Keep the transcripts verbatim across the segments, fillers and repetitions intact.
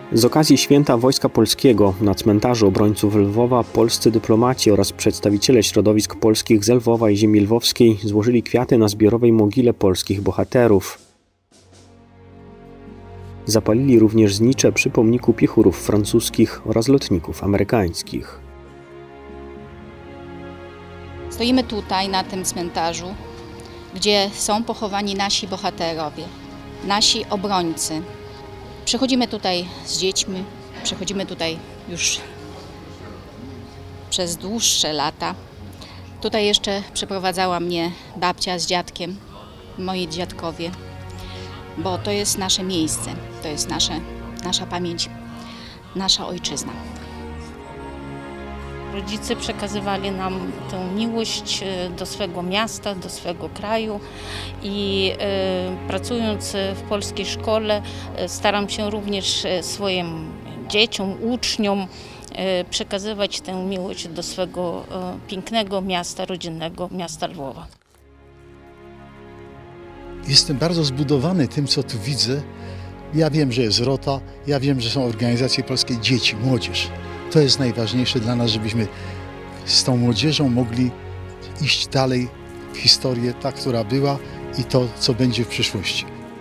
Z okazji Święta Wojska Polskiego na cmentarzu obrońców Lwowa polscy dyplomaci oraz przedstawiciele środowisk polskich z Lwowa i ziemi lwowskiej złożyli kwiaty na zbiorowej mogile polskich bohaterów. Zapalili również znicze przy pomniku piechurów francuskich oraz lotników amerykańskich. Stoimy tutaj na tym cmentarzu, gdzie są pochowani nasi bohaterowie, nasi obrońcy. Przychodzimy tutaj z dziećmi, przychodzimy tutaj już przez dłuższe lata. Tutaj jeszcze przeprowadzała mnie babcia z dziadkiem, moi dziadkowie, bo to jest nasze miejsce, to jest nasze, nasza pamięć, nasza ojczyzna. Rodzice przekazywali nam tę miłość do swego miasta, do swego kraju i e, pracując w polskiej szkole staram się również swoim dzieciom, uczniom e, przekazywać tę miłość do swego e, pięknego miasta, rodzinnego miasta Lwowa. Jestem bardzo zbudowany tym, co tu widzę. Ja wiem, że jest Rota, ja wiem, że są organizacje polskie, dzieci, młodzież. To jest najważniejsze dla nas, żebyśmy z tą młodzieżą mogli iść dalej w historię, ta, która była i to, co będzie w przyszłości.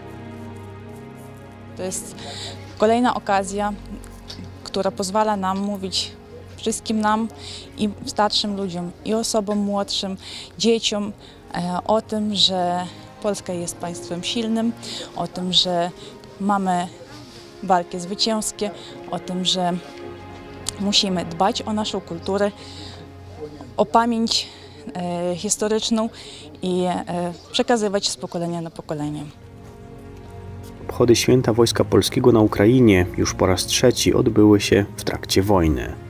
To jest kolejna okazja, która pozwala nam mówić wszystkim nam i starszym ludziom, i osobom młodszym, dzieciom o tym, że Polska jest państwem silnym, o tym, że mamy walki zwycięskie, o tym, że musimy dbać o naszą kulturę, o pamięć e, historyczną i e, przekazywać z pokolenia na pokolenie. Obchody Święta Wojska Polskiego na Ukrainie już po raz trzeci odbyły się w trakcie wojny.